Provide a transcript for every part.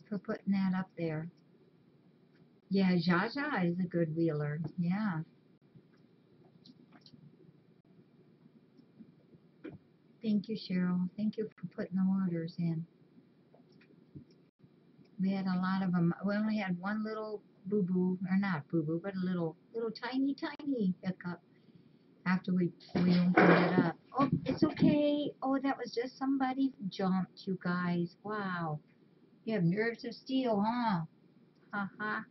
for putting that up there. Yeah, Zsa Zsa is a good wheeler. Yeah. Thank you, Cheryl. Thank you for putting the orders in. We had a lot of them. We only had one little boo-boo, or not boo-boo, but a little tiny hiccup after we opened it up. Oh, it's okay. Oh, that was just somebody jumped, you guys. Wow. You have nerves of steel, huh? Ha ha.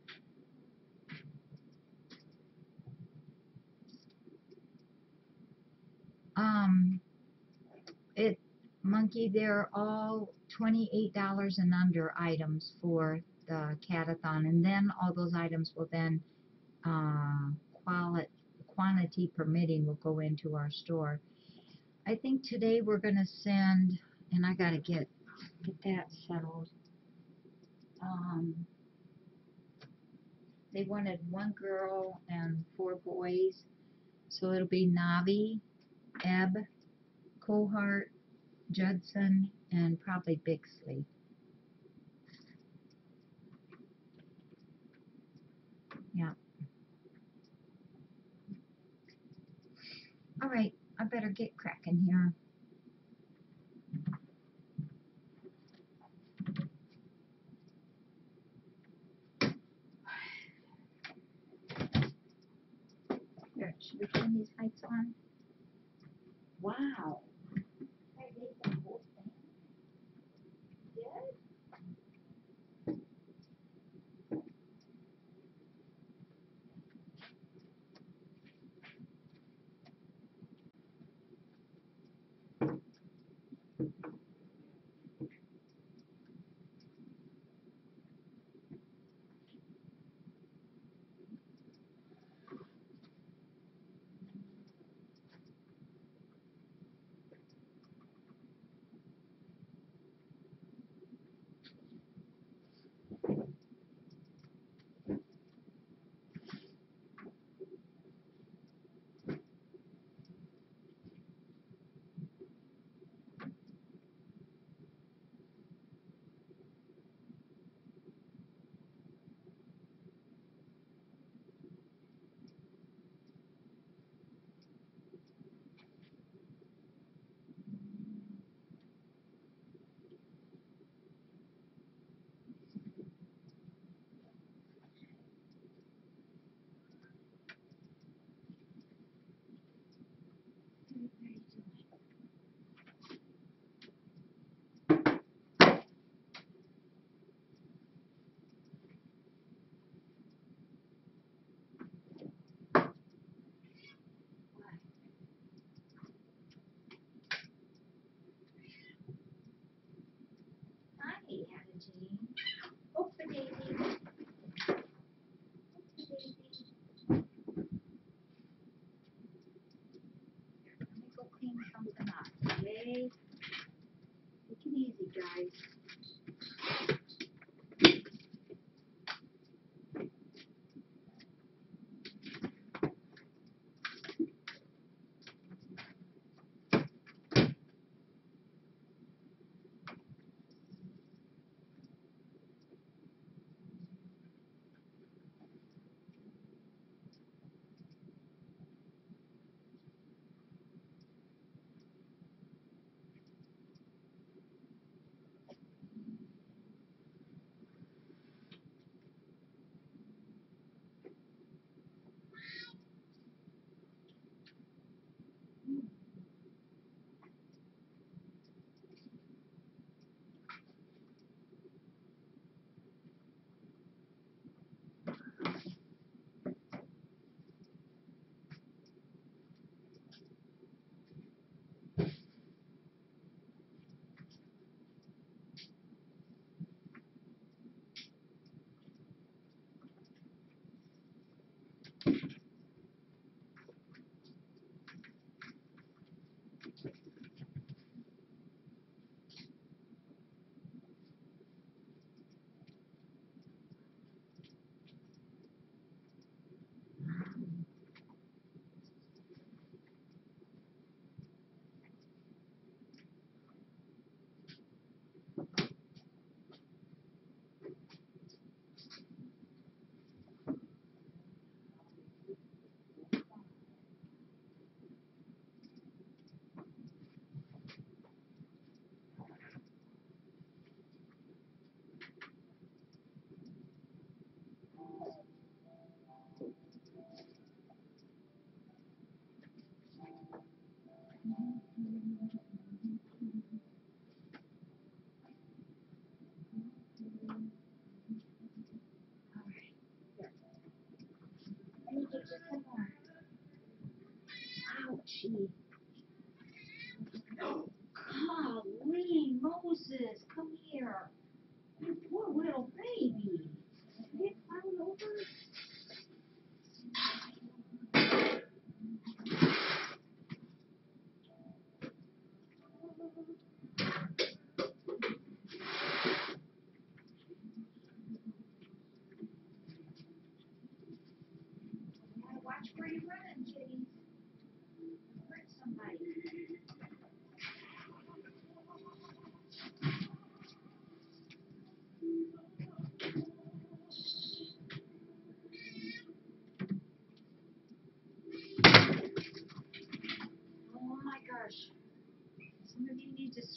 Um, it Monkey, they're all $28 and under items for the catathon, and then all those items will then uh, quality quantity permitting will go into our store. I think today we're gonna send, and I gotta get that settled. Um, they wanted one girl and four boys, so it'll be Navi, Ebb, Cohart, Judson, and probably Bixley. Yeah. All right, I better get cracking here. Here, should we turn these lights on? Wow. I made the whole thing. Yes. Hi, Anna Jean. Oh, for Daisy. Oh, for Daisy. Let me go clean something up, okay? Take it easy, guys.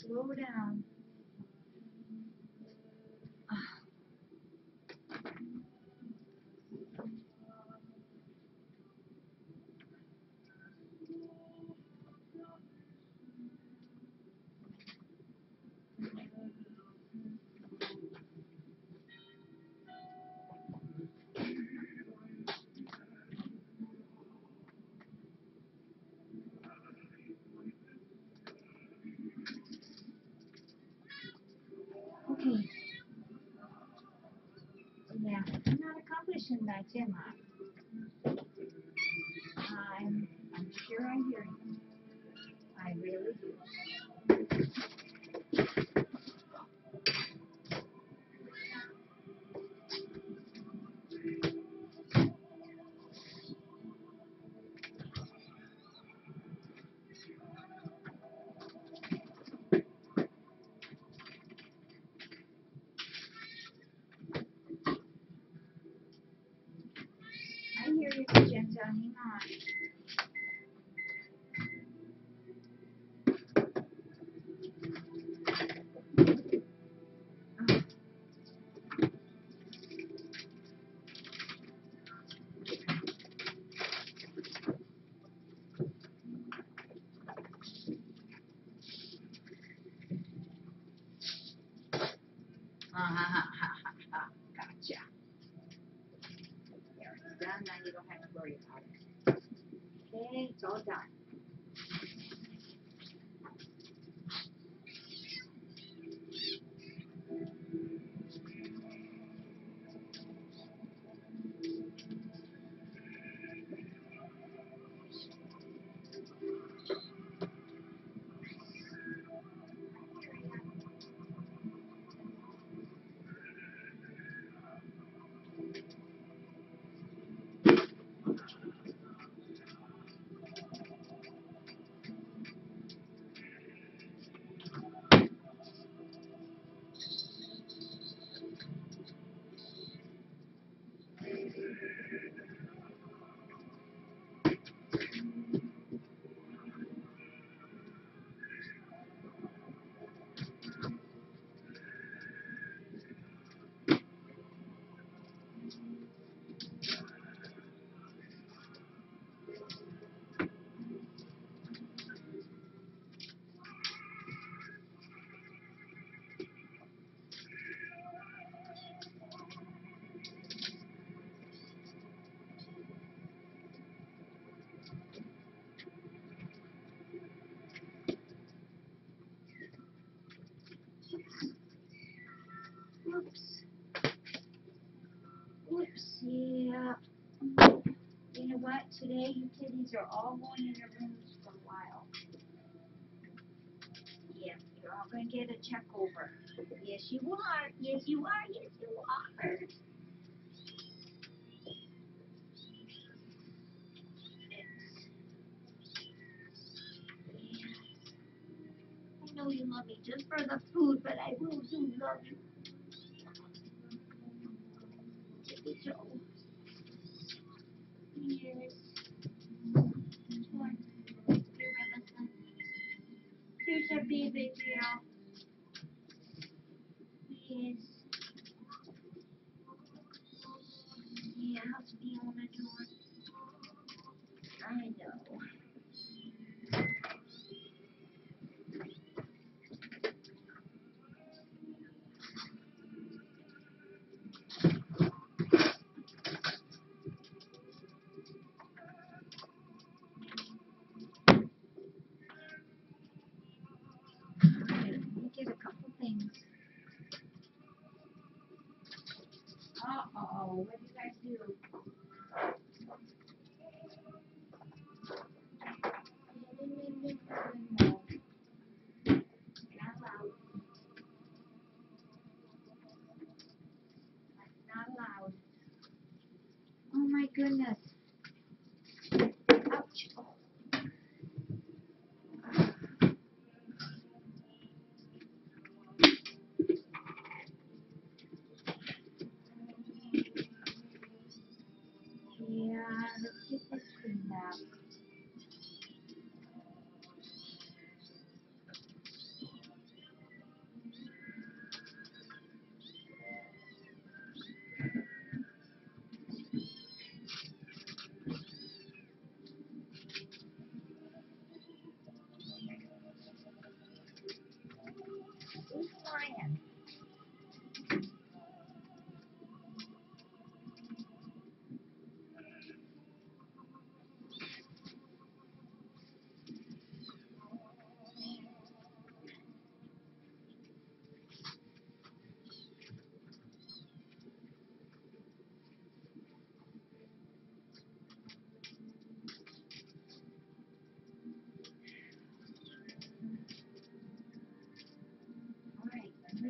Slow down. Okay. Yeah, I'm not accomplishing that, am I? I'm sure I hear you. I really do. I hear you, Magenta. Hang on. Gotcha. There, it's done. Now you don't have to worry about it. Okay, it's all done. Whoops. Whoops. Yeah. You know what? Today, you kiddies are all going in your rooms for a while. Yeah, you're all going to get a check over. Yes, you are. Yes, you are. Yes, you are. I know you love me just for the food, but I will do love you. Baby Joe. Yes. What? You're innocent. Here's a baby Joe. Yes. Yeah, how's Fiona doing? I know. Okay, let me get a couple things. Uh-oh, what did you guys do? No, not allowed. Not allowed. Oh my goodness. Ouch. Oh. Yeah, let's get this cleaned up.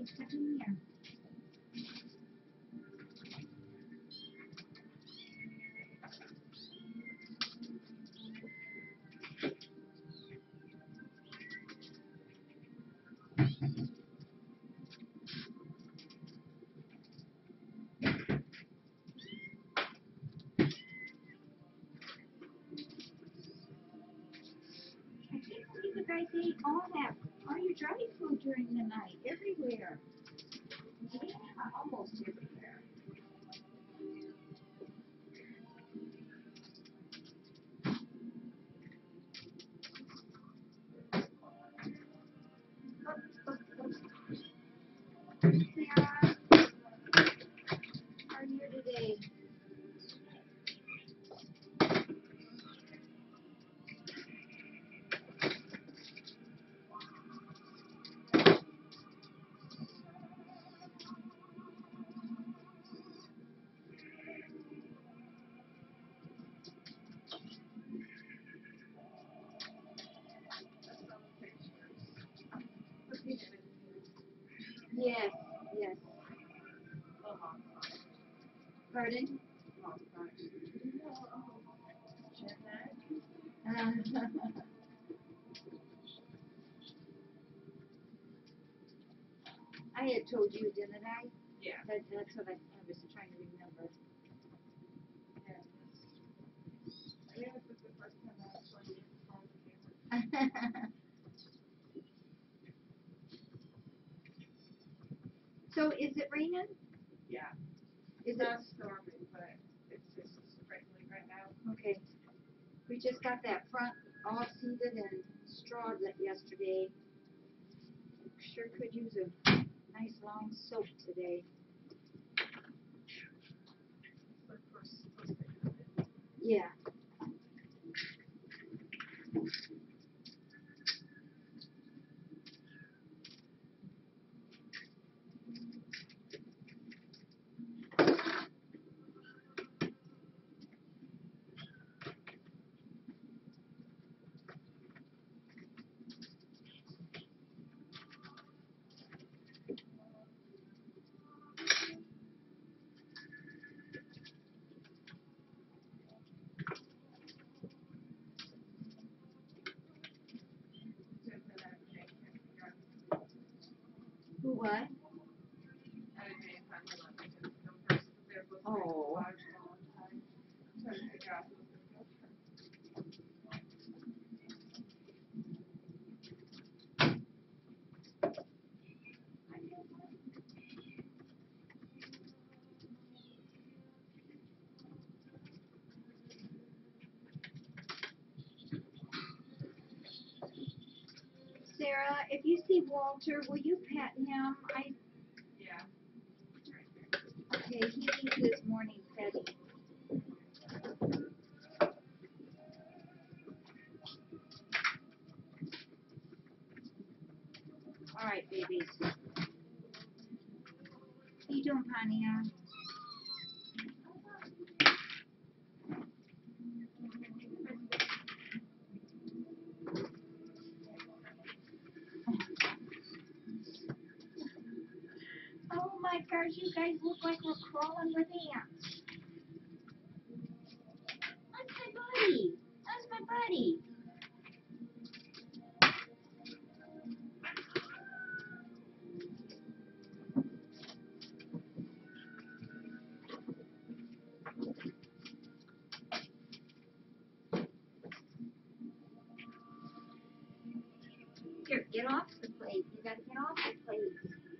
Everybody's coming here. I can't believe you guys ate all your dry food during the night, everywhere. Yeah, almost everywhere. Sarah, how are you today? Yes, yes. Pardon? I had told you, didn't I? Yeah. That's what I was trying to remember. Yeah. Yeah, this is the first time I actually saw the camera. So is it raining? Yeah. Is It's it? not storming, but it's just sprinkling right now. Okay. We just got that front all seeded and strawed yesterday. Sure could use a nice long soak today. It's like first thing. Yeah. Who what? I didn't make time to look into the numbers. They're both Oh. large for a long time. Trying to figure out who's the filter. Sarah, if you see Walter, will you pet him? Yeah. Okay, he needs this morning petting. All right, babies. What are you doing, Pania? Oh my gosh, you guys look like we're crawling with ants. That's my buddy. That's my buddy. Here, get off the plate. You gotta get off the plate.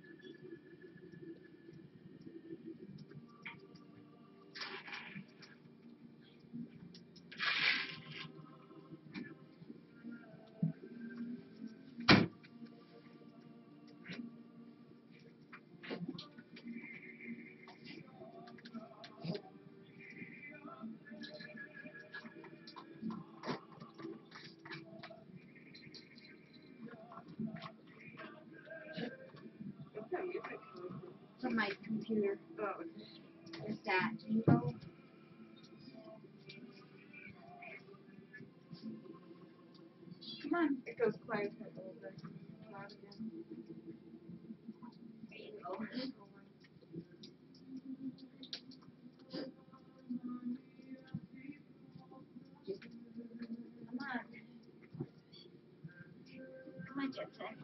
What's that music coming from? From my computer. Oh, okay. Is that Evo? Come on. It goes quiet for a little bit. Loud again. Oh. Come on. Come on, Jetson.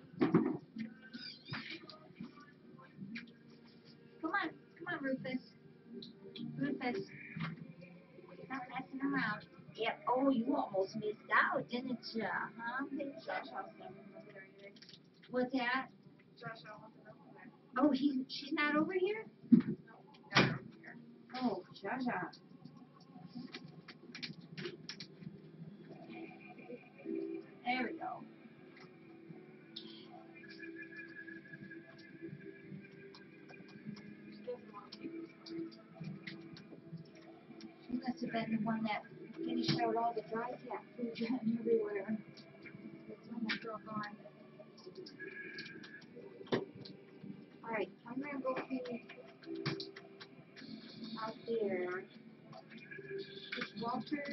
Come on. Come on, Rufus. Rufus. Stop messing around. Yep. Oh, you almost missed out, didn't ya? Huh? What's that? Oh, she's not over here? Oh, Jaja. There we go. She must have been the one that finished out all the dry cat food everywhere. That's when that girl gone. Alright, I'm gonna go see out there. Is Walter?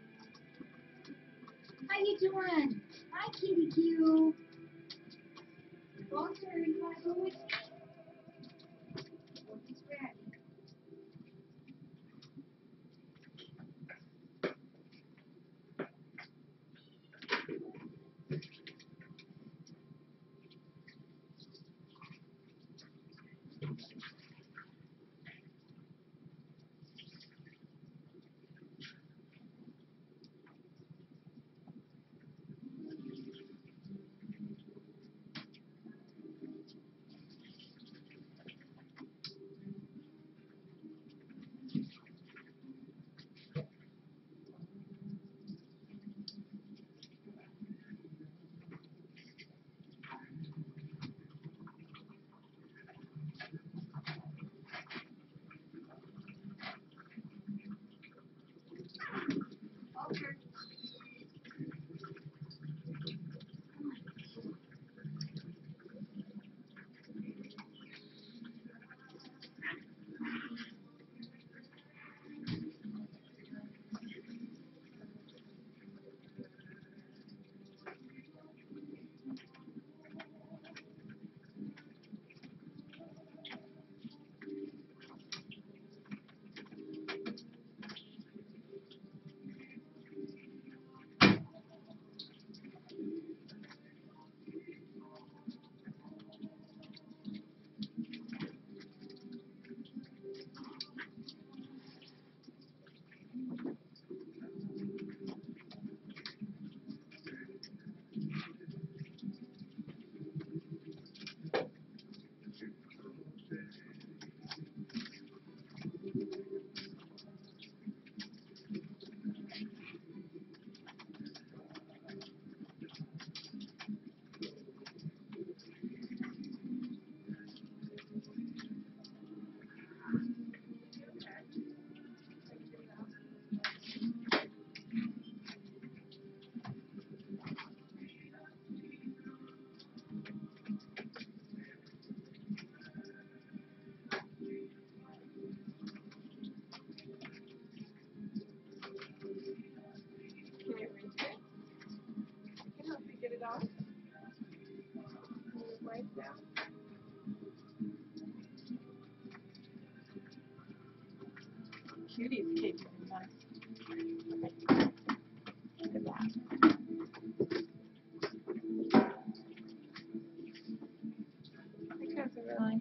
How you doing? Hi, kitty cute. Walter, you wanna go with me? Well, he's ready. Walter. Can you reach it? I can help you get it off. Can you wipe down? Cutie's kicking in that. Look at that. Because of really.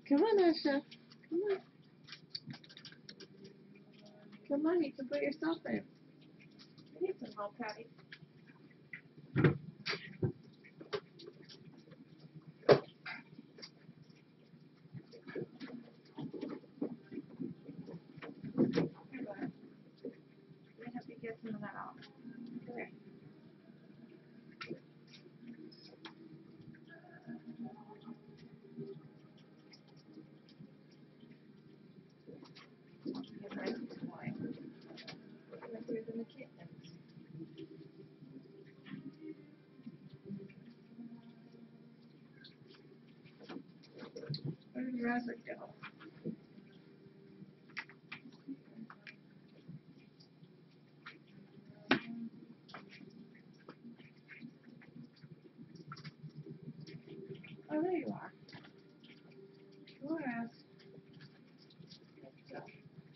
Come on, Asha. Come on. Come on, you can put yourself in. You need some help, Patty. Here, bud. Let me help you get some of that off. Come here. Get ready to toy. Like you're in the kitchen. Where did Razzle go? Oh, there you are. Come on, Raz. Let's go.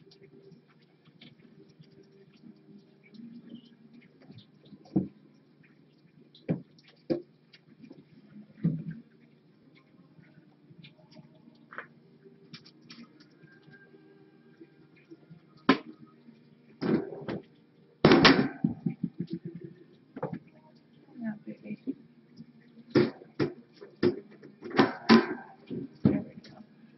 Come on, baby. There we go.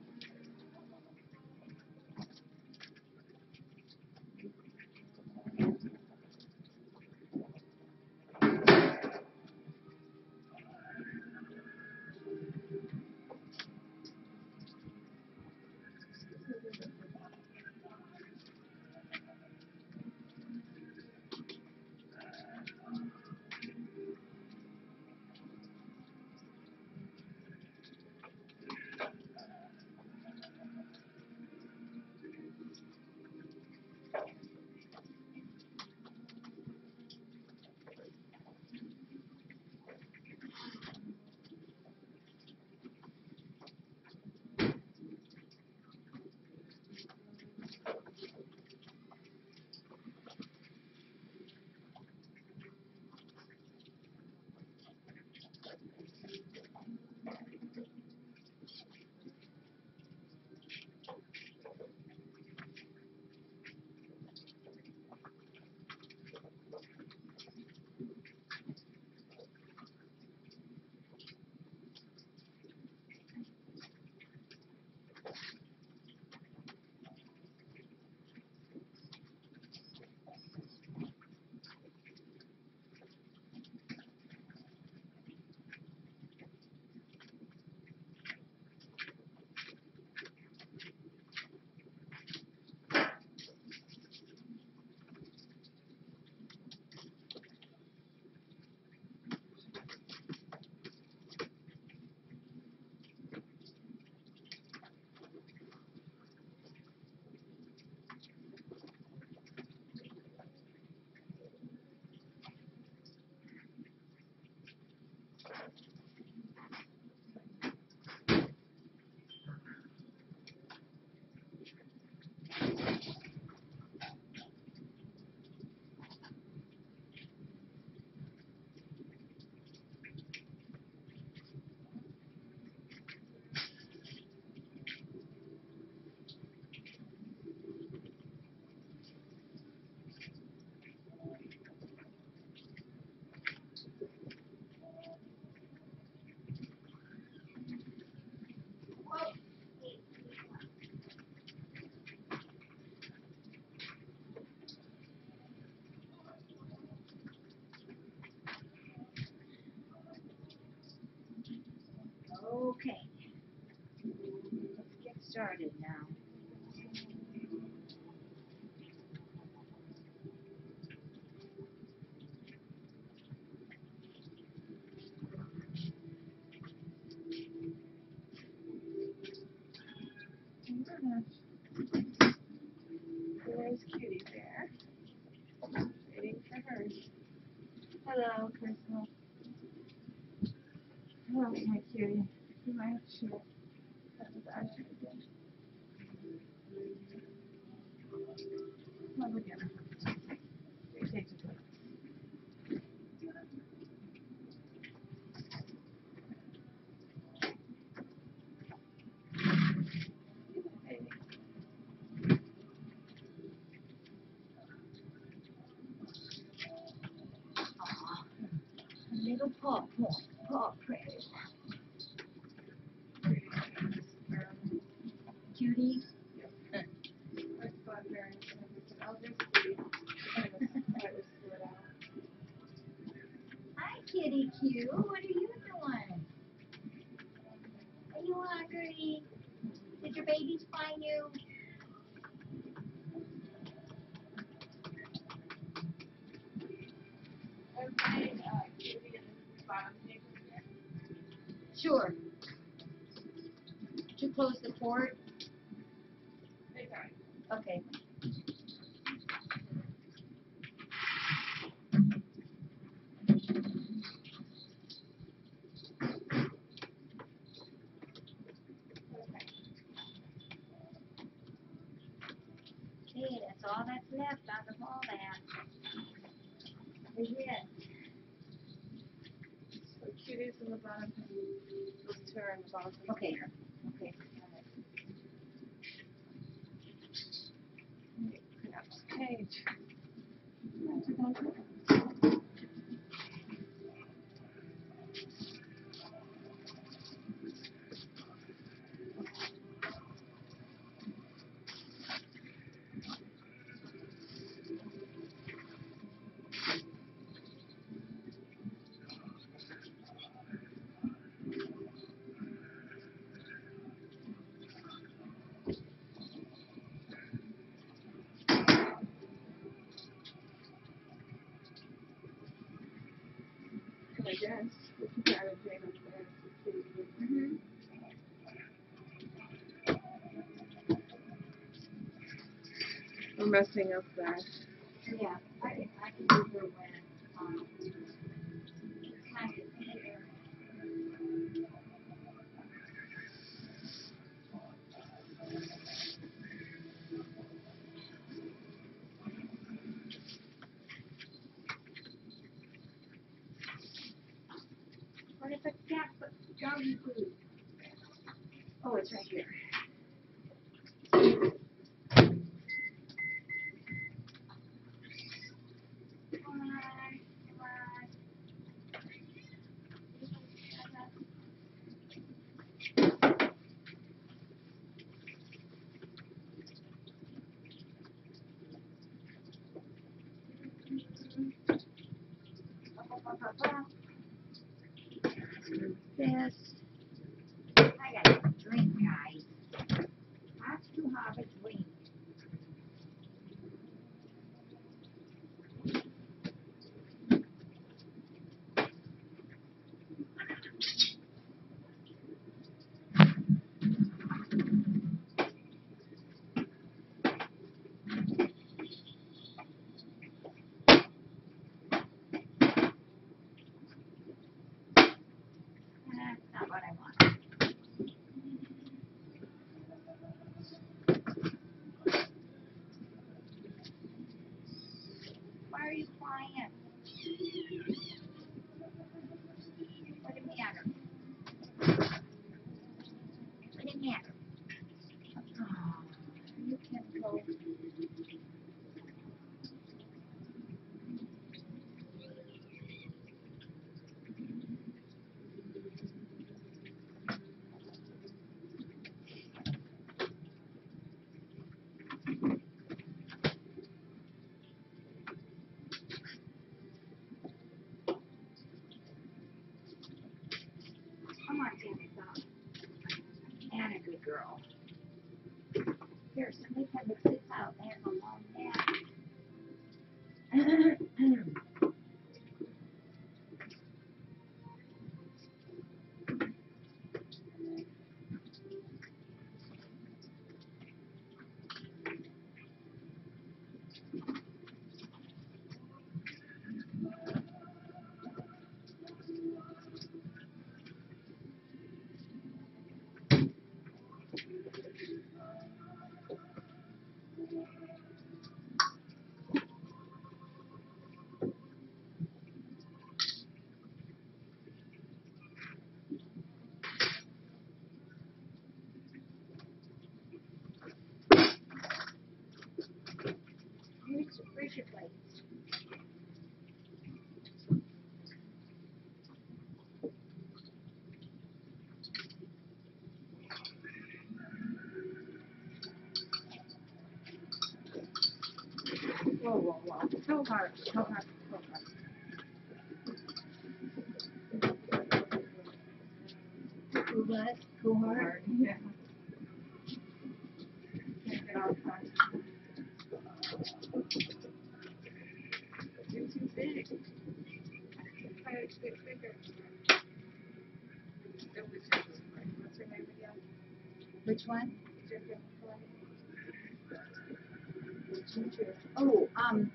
Okay. Let's get started now. There's Cutie Bear. Waiting for her. Hello, Crystal. Hello, my cutie. You might have to share that with Asha again. little paw print. Cuties. I thought very interesting. I'll just see. Kind of let it split out. Hi, kitty cute. What are you doing? Are you hungry? Did your babies find you? And find Judy and the bottom paper here. Sure. Did you close the port? They got it. Okay. Okay. Okay, that's all that's left out of all that. Is it? So cuties in the bottom paper. Those two are in the bottom paper. Okay. Okay. Next page. I guess we can try to Jane up there to see. Mm-hmm. We're messing up that. Yeah, I can remember when time is here. What if it's cat doggy food? Oh, it's right here. Come on, come on. This. I got a drink, guys. I have to have a drink. That's not what I want. Why are you crying? What the matter? What the matter? Oh, you can go. Come on, Danica. And a good girl. Here, somebody had to sit out. They have a long nap. Whoa, whoa, whoa. So hard, so hard, so hard. What? Go hard. Yeah. Can't get all done. You're too big. Try to get bigger. It was just like, what's her name again? Which one? Ginger. Ginger. Oh,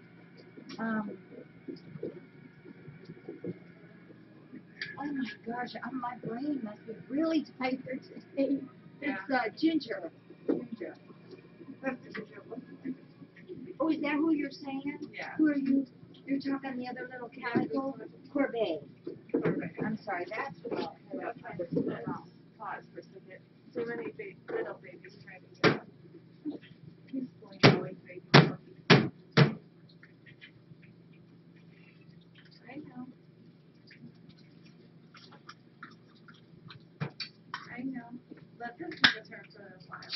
oh my gosh, my brain must be really tired today. Yeah. It's Ginger. Ginger. That's the Ginger one. Oh, is that who you're saying? Yeah. Who are you? You're talking the other little calico? Corbet. Perfect. I'm sorry, that's what That's fine. Let's pause for a second. Too many little babies trying to get up. He's going always baby. I know. I know. Let them take a turn for a while.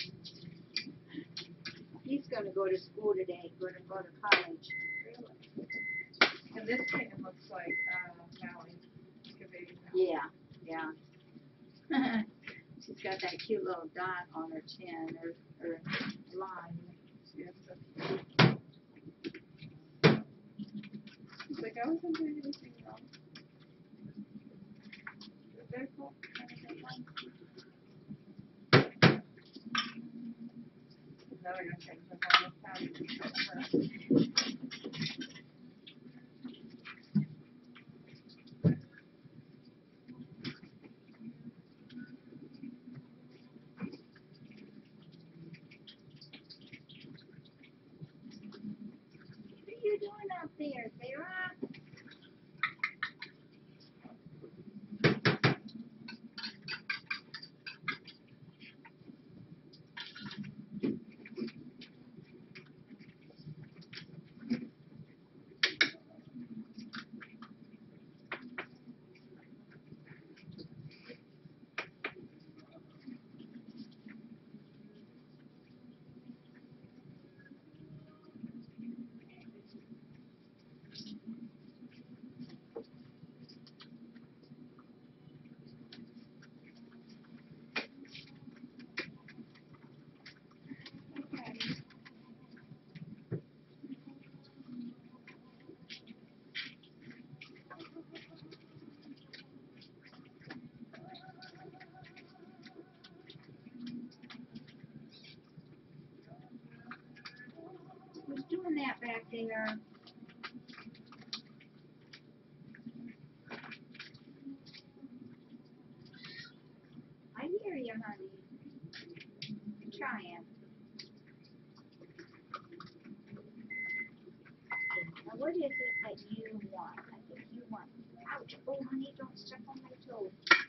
He's going to go to school today, going to go to college. Really. And this kitten looks like Mallie. Like a baby Yeah, Mallie. yeah. She's got that cute little dot on her chin, or line. She is so cute. She's like, I wasn't doing anything wrong. But they're cool. Now they're gonna change the whole family. What are you doing out there, Sarah? Who's doing that back there? I hear you, honey. I'm trying. Now, what is it that you want? I think you want. Ouch! Oh, honey, don't step on my toe.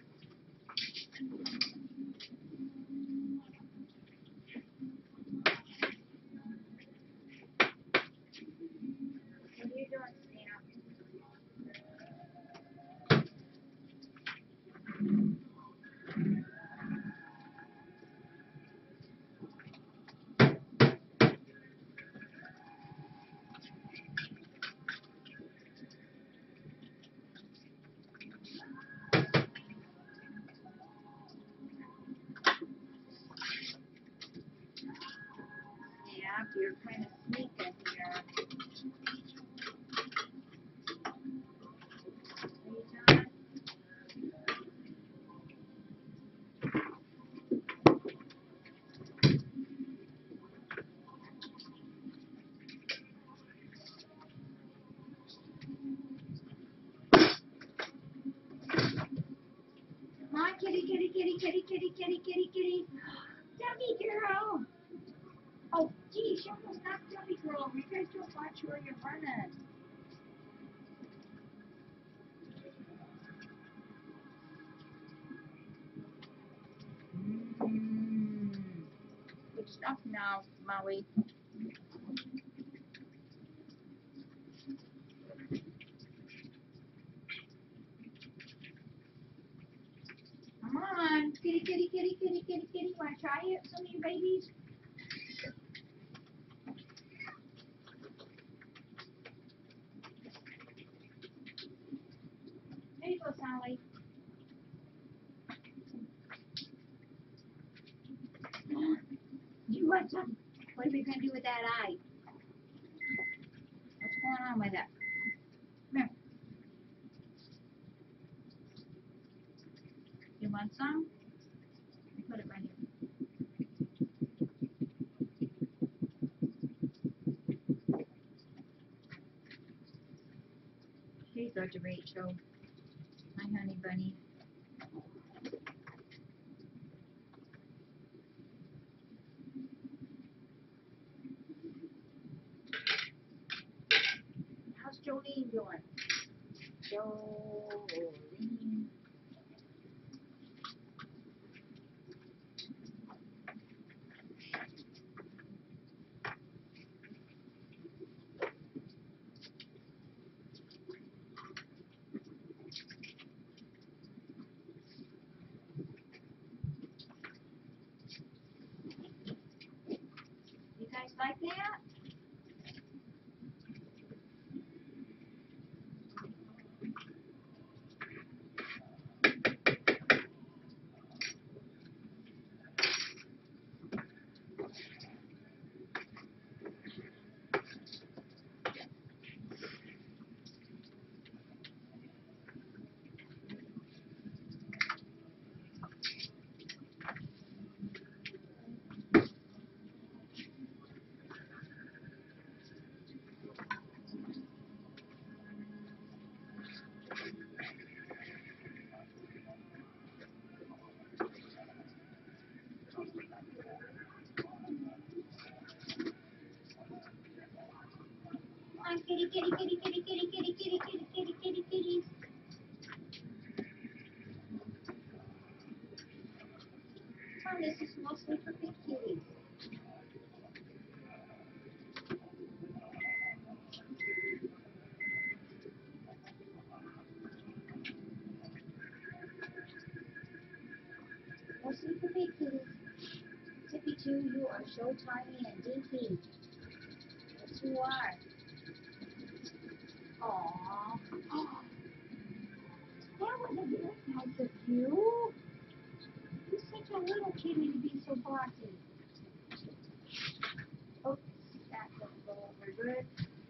What are you doing, Sam? Yeah, you're kind of sneaking here. Are you done? Come on, kitty, kitty, kitty, kitty, kitty, kitty, kitty, kitty. Debbie girl. Oh, geez, you almost knocked Debbie girl. You guys don't watch where you're running. Good stuff now, Molly. Come on, kitty, kitty, kitty, kitty, kitty, kitty. Want to try it, some of you babies? What are we gonna do with that eye? What's going on with it? Come here. You want some? Let me put it right here. Here you go, Rachel. My honey bunny. How's Jolene doing? Jolene. You guys like that? Come on, kitty, kitty, kitty, kitty, kitty, kitty, kitty, kitty, kitty, kitty, kitty. Come on, this is mostly for big kitties. Mostly for big kitties. Tippy too, you are so tiny and dinky. Yes, you are. Aww. That was a very nice of you. You're such a little kitty to be so bossy. Oops, that doesn't go over good.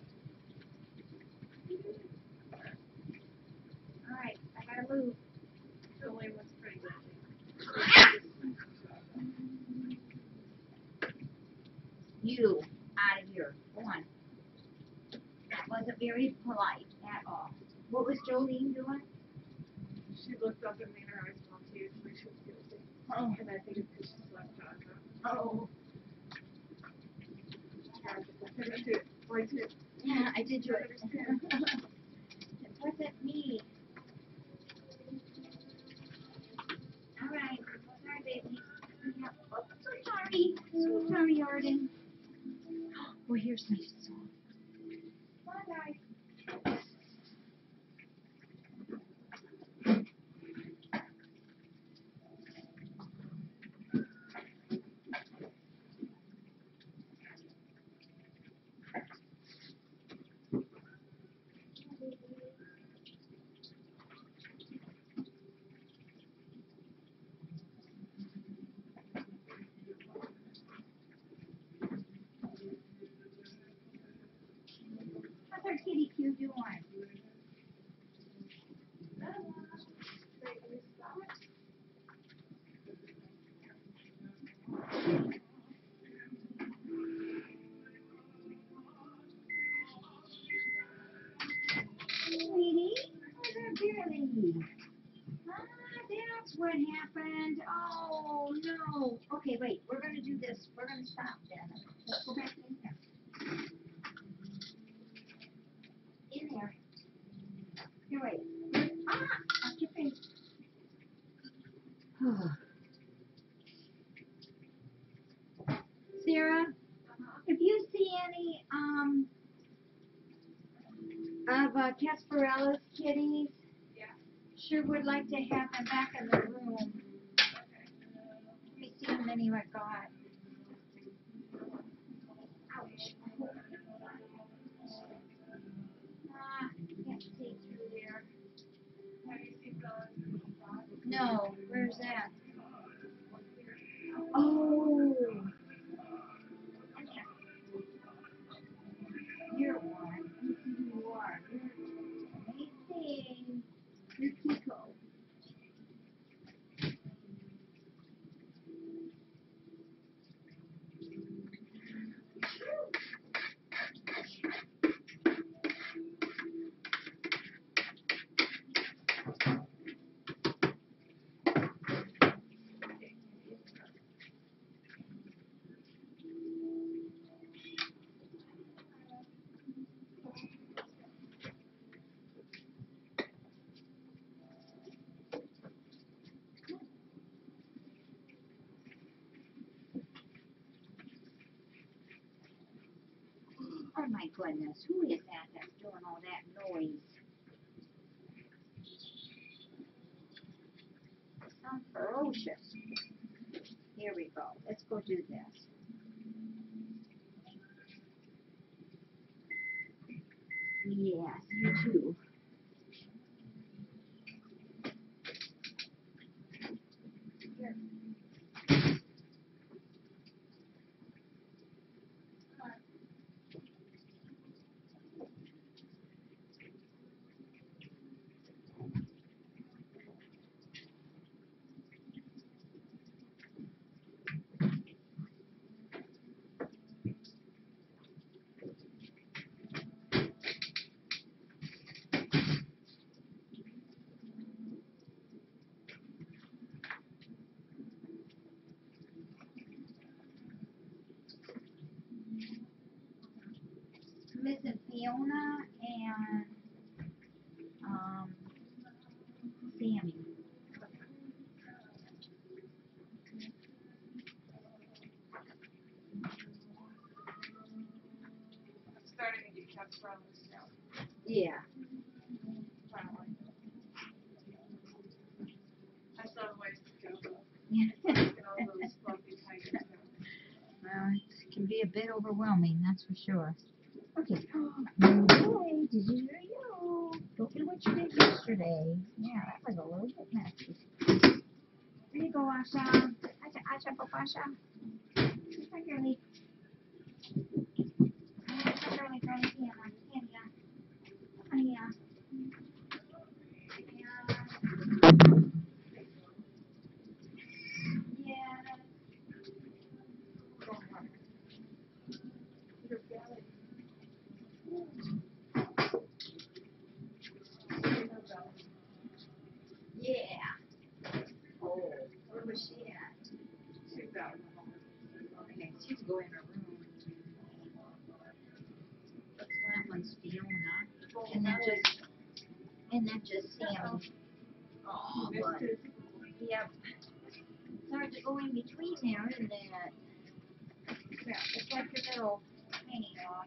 Alright, I gotta move. Jolene was pretty good. You, out of here. Go on. That wasn't very polite at all. What was Jolene doing? She looked up and made her eyes pop huge when she was guilty. Oh. And I think it's because she slept on her. Oh. I did it. Mine too. Yeah, I did yours. It wasn't me. Alright. Sorry, baby. Yeah. Oh, so sorry. So sorry, Arden. Oh, here's my song. Bye, guys. How's our kitty Q doing? Sweetie, how's our Billy? Ah, that's what happened. Oh, no. Okay, wait, we're gonna do this. We're gonna stop then. Let's go back in there. In there. Here, wait. Ah, off your face. Sarah, if you see any, of, Casparella's kitties, Yeah. sure would like to have them back in the room. Let me see how many I got. Ouch. Ah, can't see through there. Have you seen Bella's spot? No, where's that? Oh, Oh my goodness, who is that that's doing all that noise? Sounds ferocious. Here we go. Let's go do this. Yes, you too. Here. Missing Fiona and Sammy. I'm starting to get kept from this now. Yeah. Finally. I saw the ways to go. Yeah. Get all those fluffy tigers down. Well, it can be a bit overwhelming, that's for sure. Okay. Hey, did you hear you? Don't do what you did yesterday. Yeah, that was a little bit messy. There you go, Asha. Asha, Asha, Papa, Asha. Hi, girlie. Hi, girlie, girlie. Yeah, yeah, yeah. Yeah. Yeah. Your belly. Yeah. Oh, where was she at? She's out. Okay, she's going in her room. That one's Fiona. And then just Sammy. Oh, but, yep. It's hard to go in between there, isn't it? Yeah, it's like your little hanging off.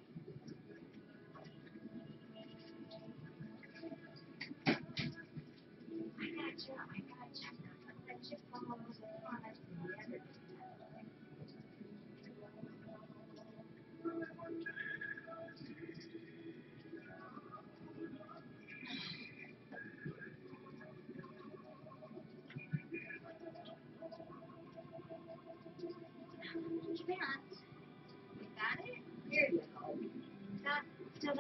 I got you. I let you follow the promise and the other. Can't. You got it? There you go. Ta-da!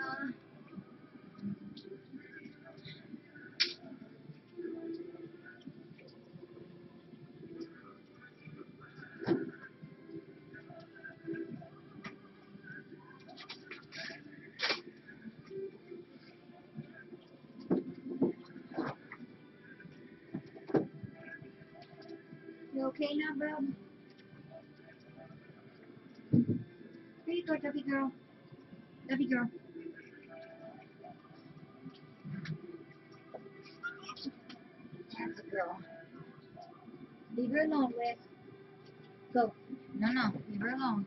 You okay now, bub? There you go, Debbie girl. Debbie girl. That's a girl. Leave her alone, Liz. Go. No, leave her alone.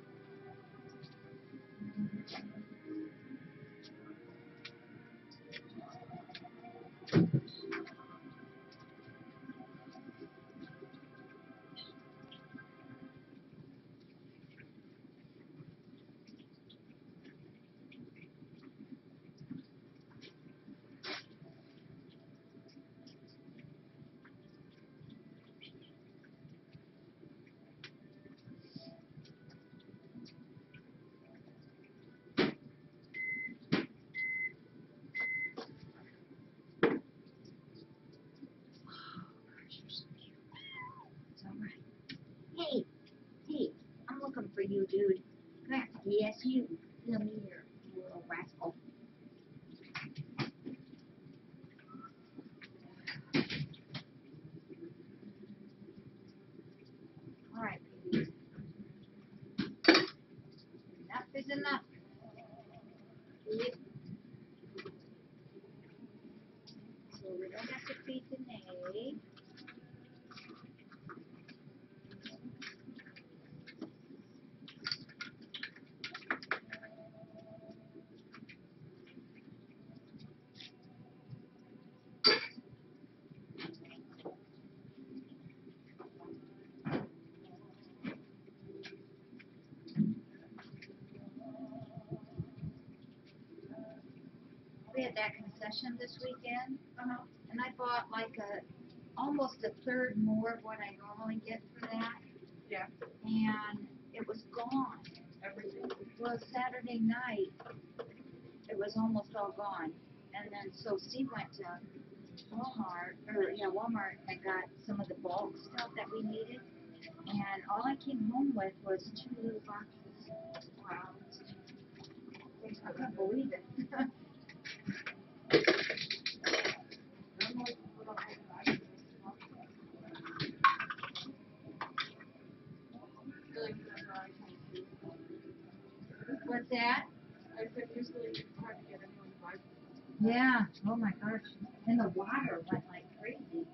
It's all right. Hey, hey, I'm looking for you, dude. Come here. Yes, you. Come here, you little rascal. All right, baby. Enough is enough. Yep. So we don't have to feed the egg. that concession this weekend, Uh-huh. and I bought like almost a third more of what I normally get for that. Yeah. And it was gone. Everything. Well, Saturday night, it was almost all gone. And then, so Steve went to Walmart and got some of the bulk stuff that we needed. And all I came home with was 2 little boxes. Wow. I couldn't believe it. I'm like, what else is that? Really, that's what I try to do. What's that? I said usually it's hard to get anyone to buy. Yeah. Oh my gosh. And the water went like crazy.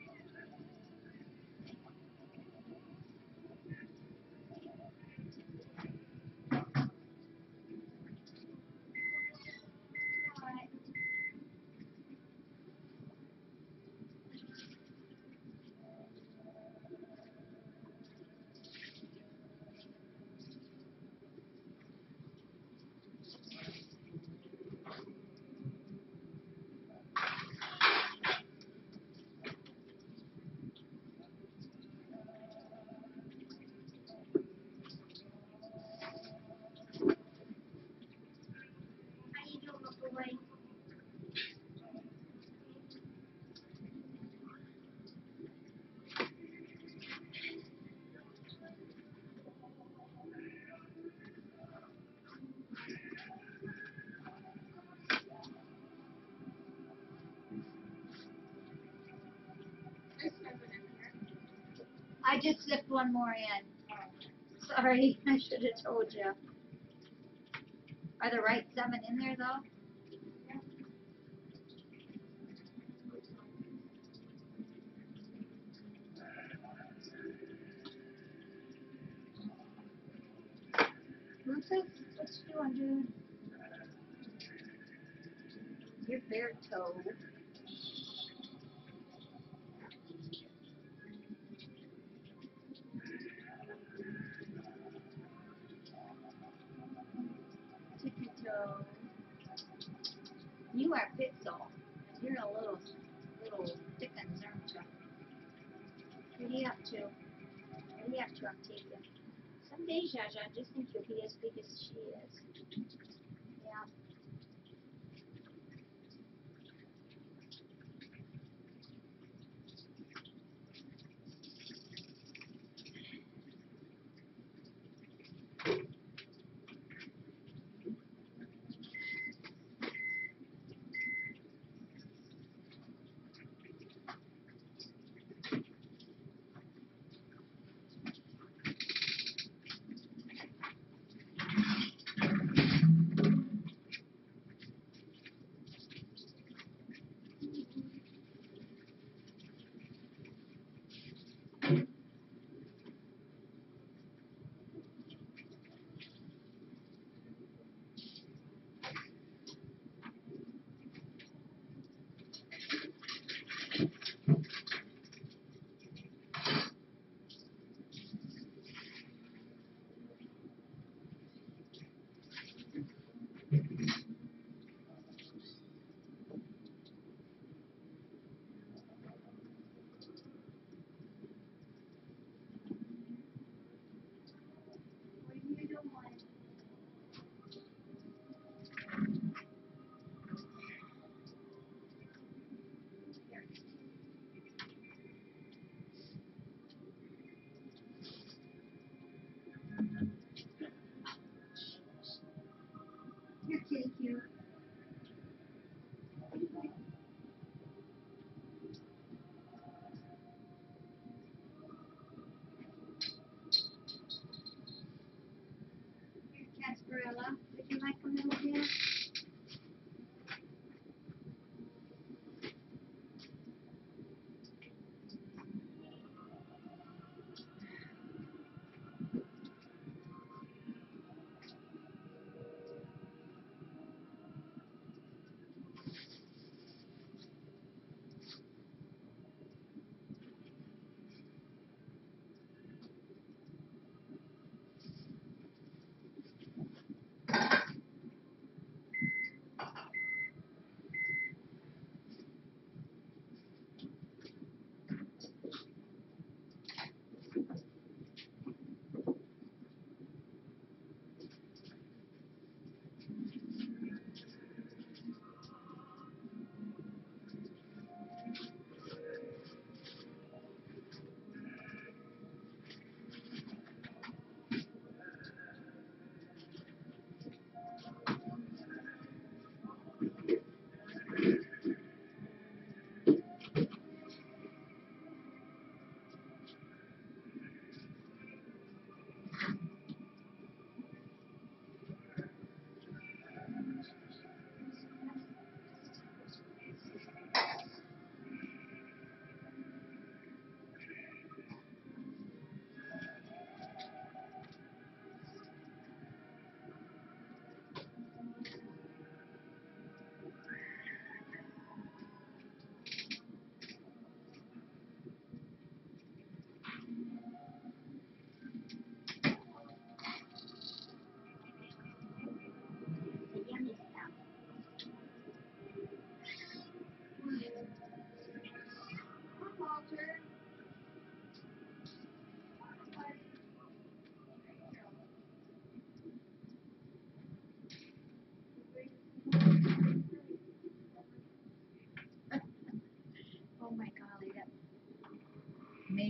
How you doing, little boy? There's 7 in here. I just slipped one more in. Sorry, I should have told you. Are the right 7 in there though? Rufus, what you doing, dude? You're bare toe. Tippy toe. You are Pixel. You're a little thickens, aren't you? What are you up to? What are you up to, Octavia? Someday, Jaja, I just think you'll be as big as she is. Yeah.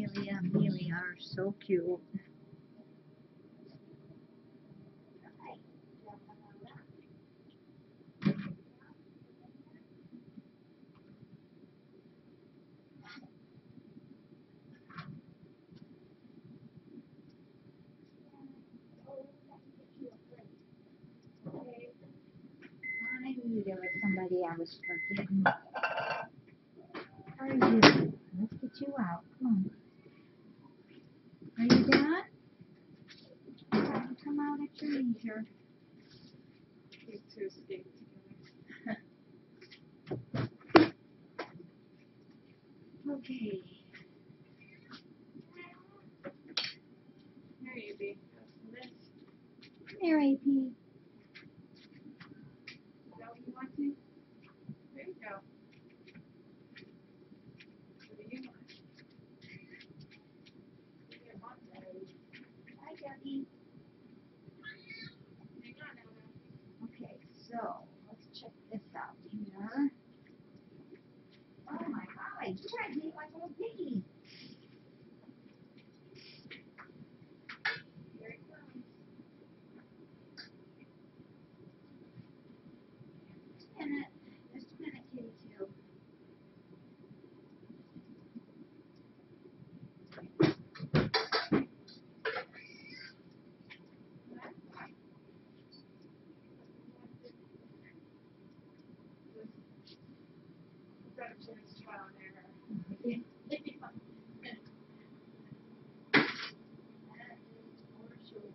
Amelia are so cute. I knew there was somebody I was forgetting. How are you? Let's get you out. Come on. Are you done? Come out at your leisure. These two skate together. Okay. Here you be. Got some this. Come here, AP. Is that what you want to? There you go. What do you want? You get one day. Hi, Debbie. Hang on now. Okay, so let's check this out here. Oh my God, you guys need like little piggies. Here it comes. Just a minute, kitty too. Got a chance to trial and error. That is for sure.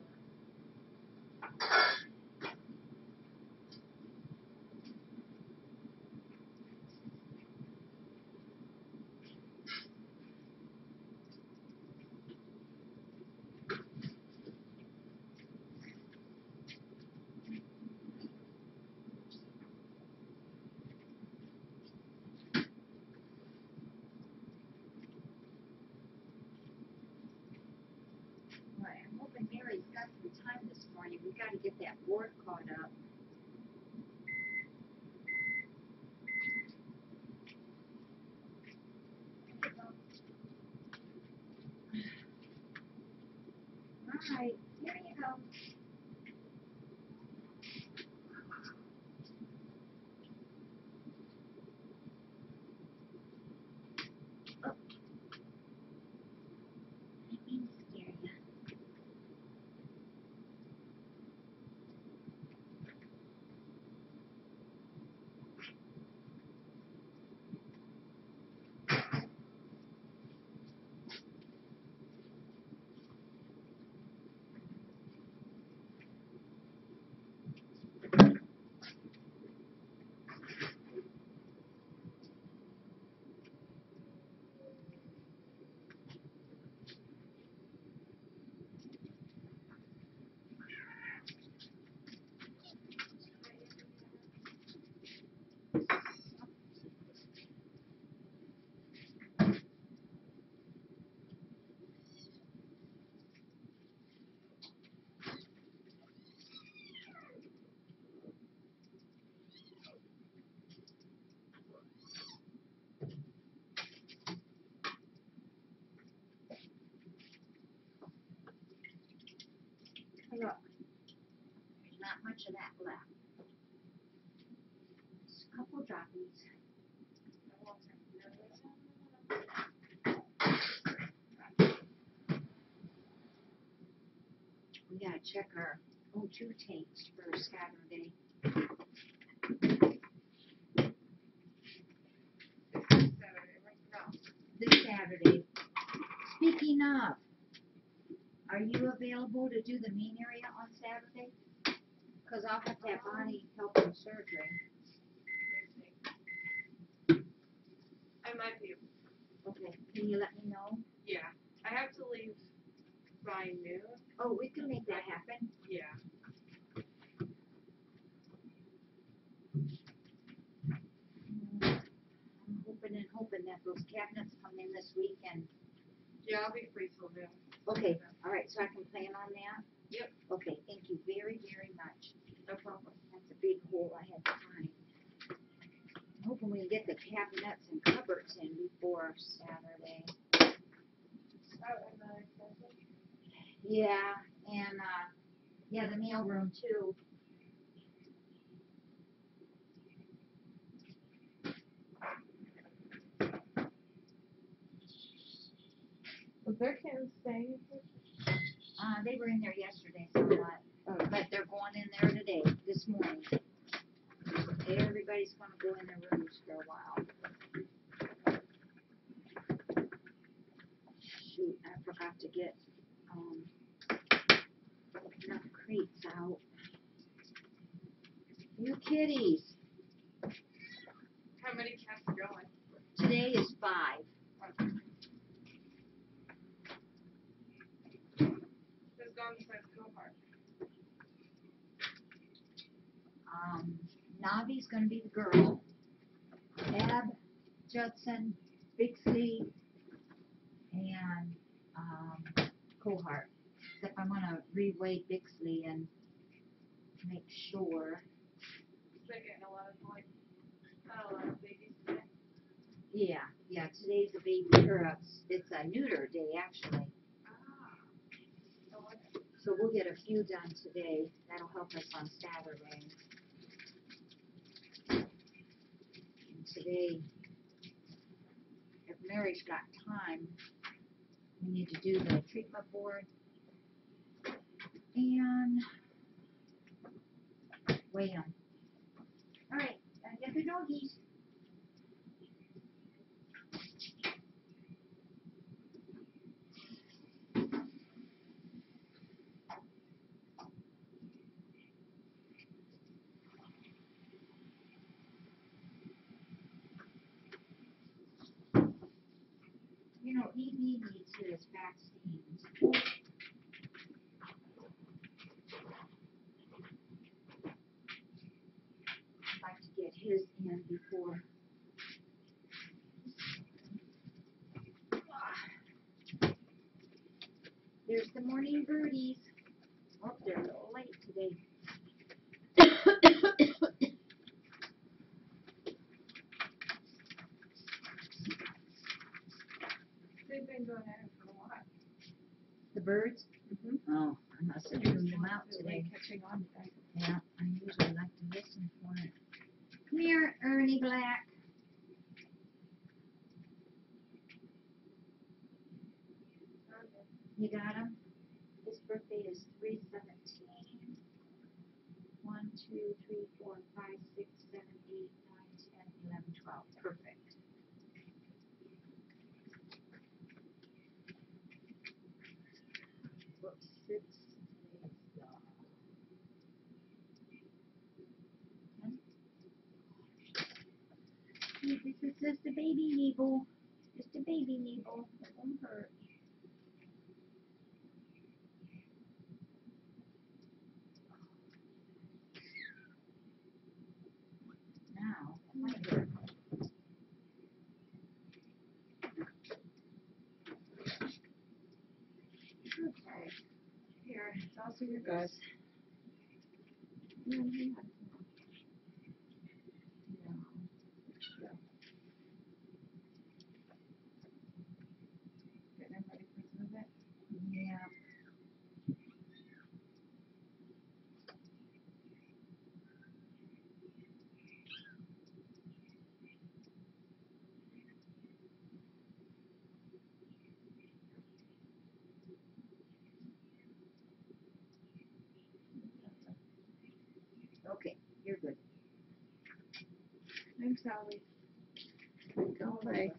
Right, I'm hoping Mary's got some time this morning. We got to get that board caught up. All right, here you go. Oh. I didn't mean to scare you. Look, there's not much of that left. Just a couple droppies. We gotta check our O2 tanks for Saturday. Saturday, right? No. This Saturday. Speaking of, are you available to do the main area on Saturday? Cause I'll have to have Bonnie help in surgery. I might be. Okay, can you let me know? Yeah. I have to leave by noon. Oh, we can make that happen. Yeah. I'm hoping that those cabinets come in this week and, Yeah, I'll be free till noon. okay, all right, so I can plan on that? Yep. Okay, thank you very, very much. No problem. That's a big hole I had to find. I'm hoping we can get the cabinets and cupboards in before Saturday. Out in the extension. Yeah, and, yeah, the mailroom too. Was their kids staying? They were in there yesterday, somewhat, but they're going in there today, this morning. Everybody's gonna go in their rooms for a while. Shoot, I forgot to get, enough crates out. You kitties, How many cats are going? today is 5. Who's gone besides Cohart? Navi's gonna be the girl. Ab, Judson, Bixley, and, Cohart. Except I'm gonna reweigh Bixley and make sure. They're getting a lot of not a lot of babies today. Yeah, today's a baby, or it's a neuter day, actually. Ah. No wonder. So we'll get a few done today. That'll help us on Saturday. And today, if Mary's got time, we need to do the treatment board and weigh them. All right, gotta get the doggies. You know, ED needs his vaccines. I'd like to get his in before. There's the morning birdies. Oh, they're a little late today. They've been going at it for a while. The birds? Mm-hmm. Oh, I must have tuned them out today. Catching on today. Yeah, I usually like to listen for it. Come here, Ernie Black. You got him? His birthday is 3/17. 1, 2, 3, 4, 5, 6, 7, 8, 9, 10, 11, 12. Perfect. Whoops, 6 is this is just a baby nibble. Just a baby nibble. It won't hurt. Now, it might hurt. Okay. Here, those are your goods. Mm-hmm. Getting them ready for some of it. Yeah. Okay, you're good. Thanks, Sally. Go play.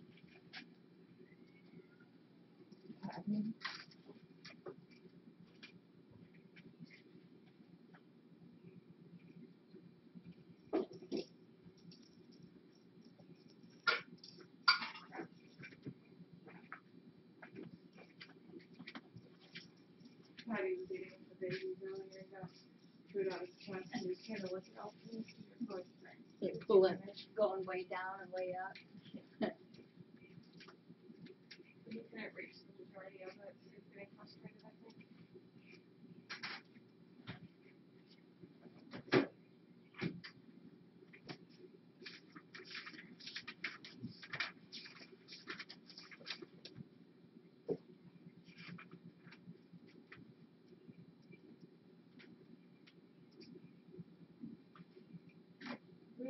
Patty was eating with the babies earlier and got food out of his chest and he was trying to lick it off and your foot. Pulling, going way down and way up. He couldn't reach the majority of it, so he's getting frustrated, I think.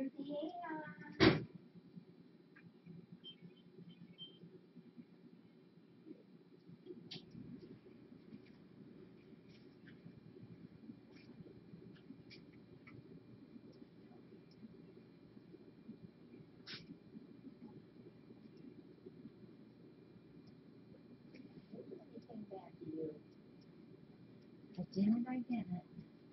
Here's the hair. Anything bad to you? I didn't, I didn't.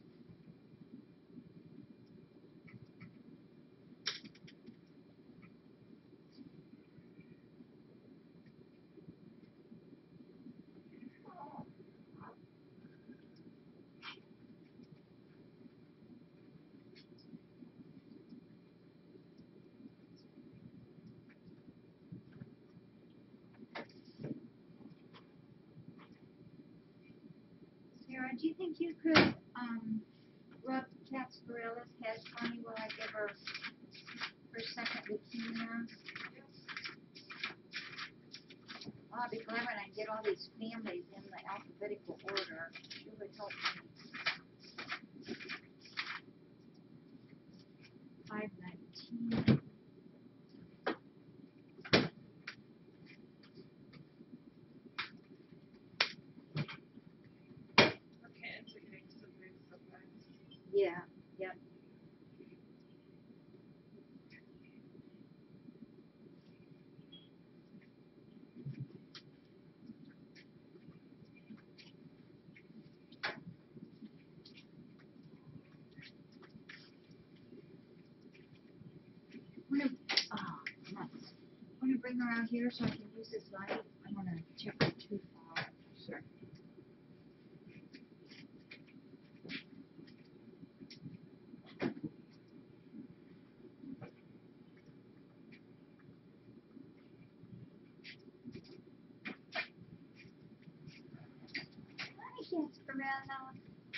Sarah, do you think you could, rub Catsparella's head for me while I give her her second leukemia? Oh, I'll be glad when I get all these families in the alphabetical order. It would help me. 519. Our cans are getting so big sometimes. Yeah, yep. Want to bring her out here so I can use this light? I want to check her tooth out. Sure. Hi, Gasparilla.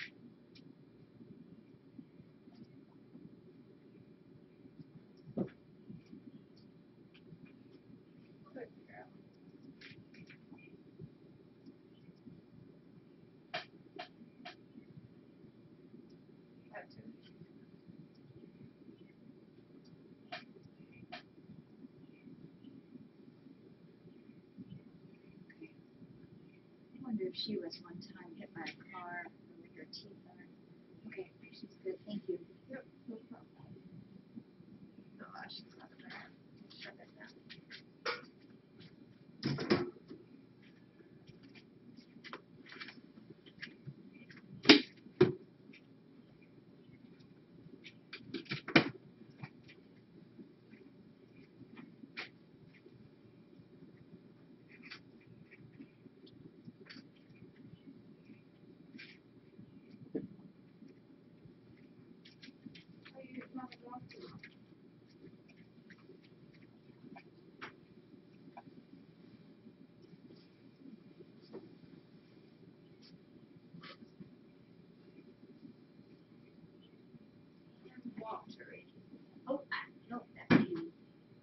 Good girl. That too. I wonder if she was one time hit by a car with her teeth on. Okay, she's good. Thank you. Yep, no problem. No, she's not there. Shut it down. Oh, you didn't have a doctor. Watery. Oh, no, that's you.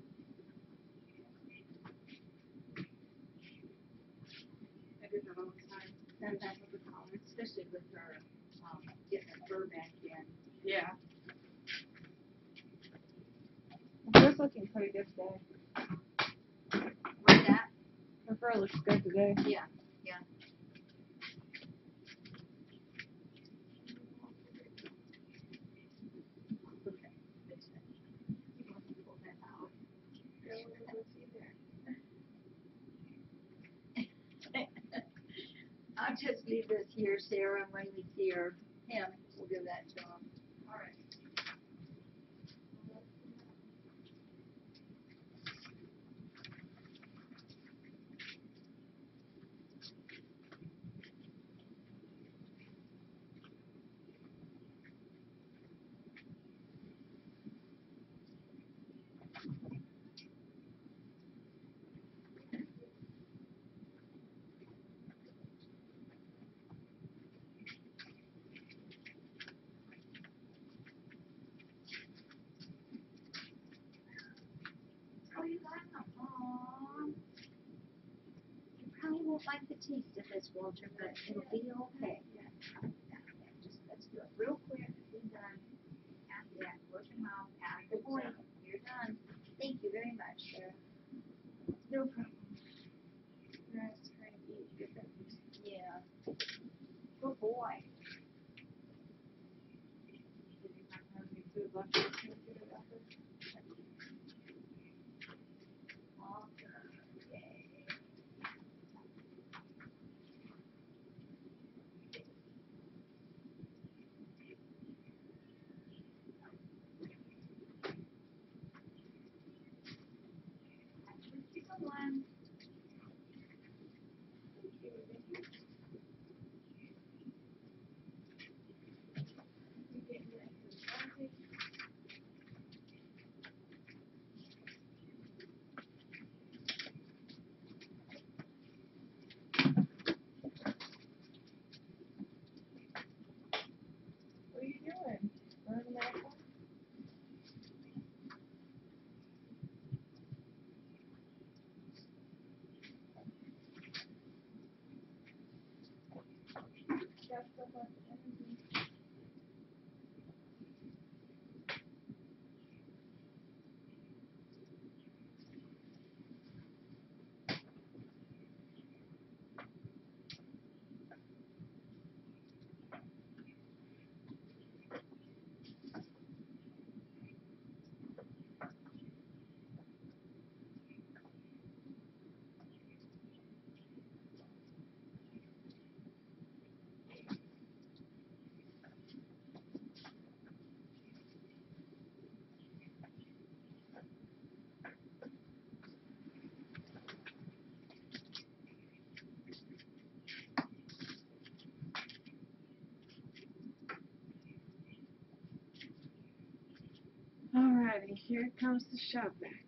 I do that all the time. That's what we call it, especially with her getting her fur back in. Yeah. Her fur's looking pretty good today. What's that? Her fur looks good today. Yeah. Okay. You want to pull that out. I'll just leave this here, Sarah, and when we see him, we'll give that to him. Alright. Oh, you got him. Aw. You probably won't like the taste of this, Walter, but it'll be okay. Yeah, just let's do it real quick. Be done. After that, close your mouth. Out of the boy. quiet. Did you not have any food left? Can you get it out there? Okay. One. You getting it to the What are you doing? Running the marathon? Got so much energy. Alrighty, here comes the shove back.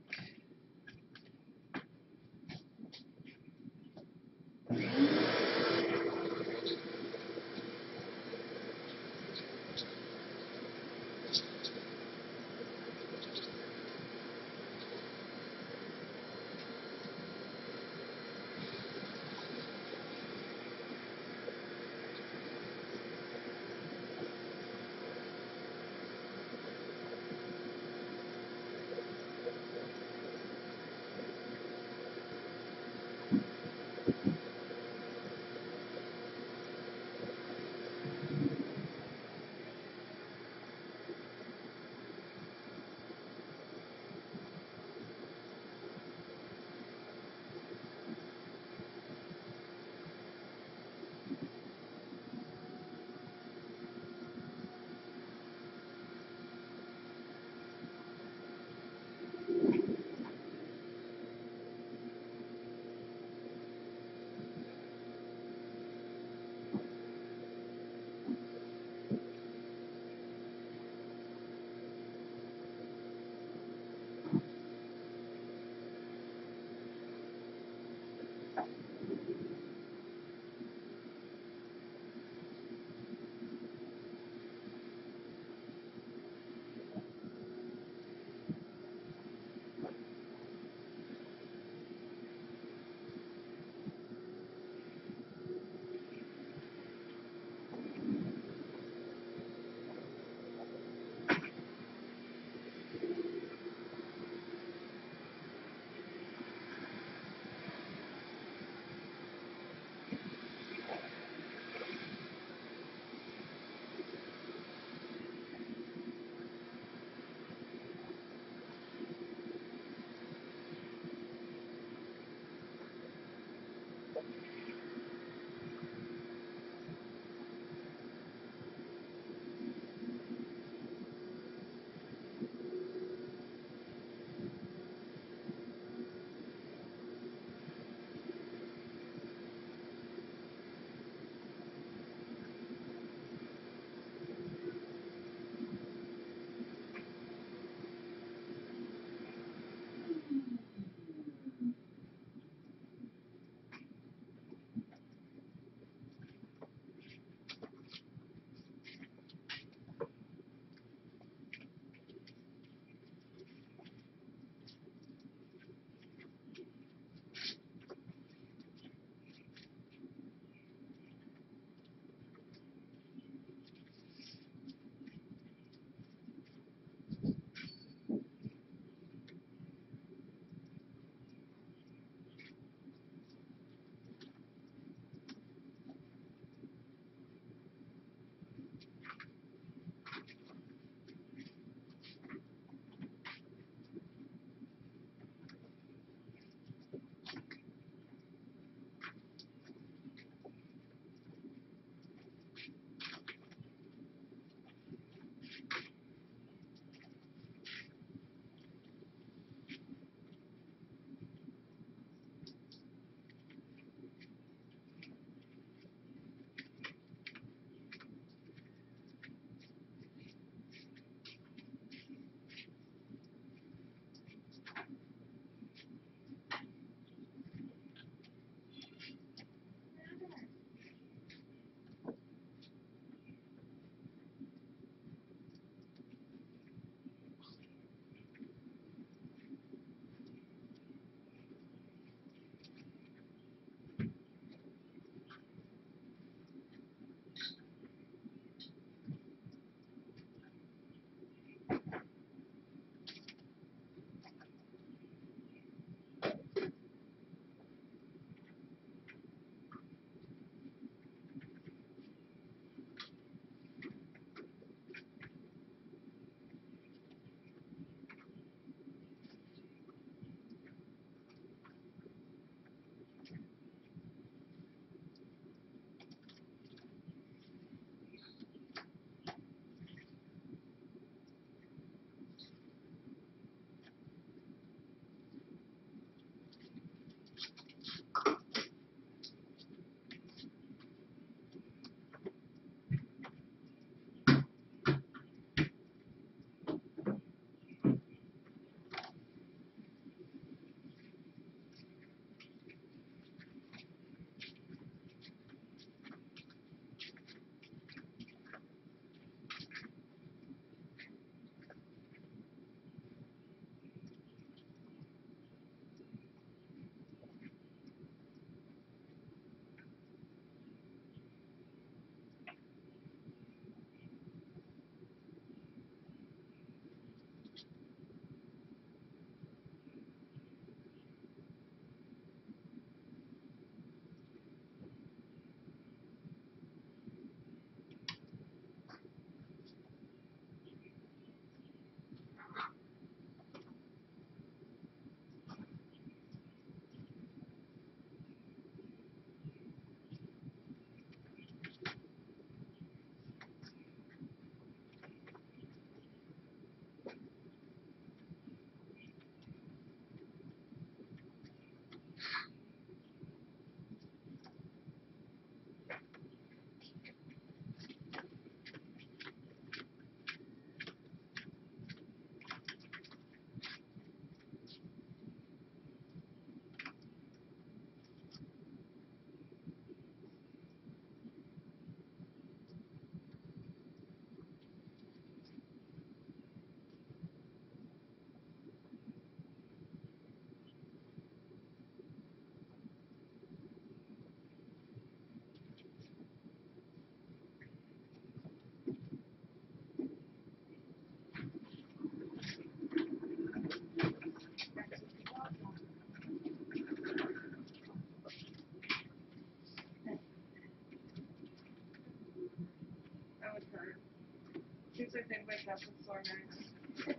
It's like they wake up with sore necks.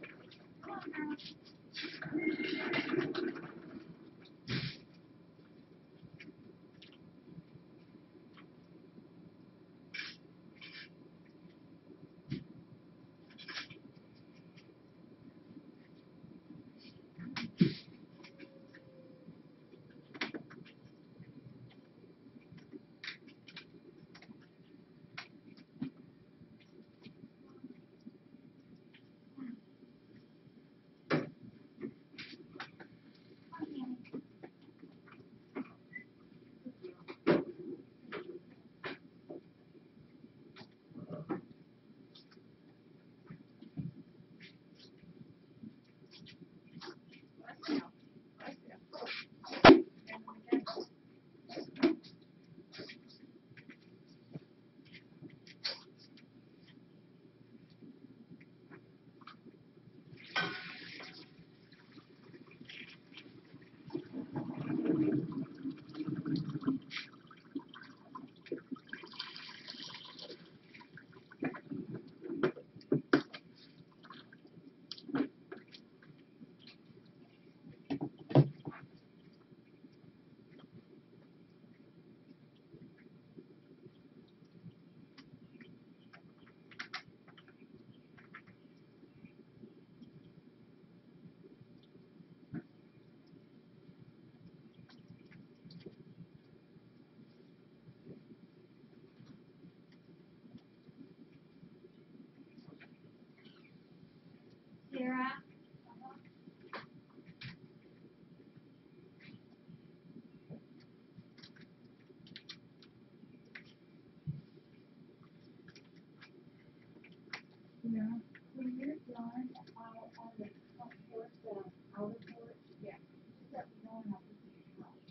Sarah? Yeah. When you're done, I'll the front porch, the outer porch. Yeah. Just let me know and I'll put you out.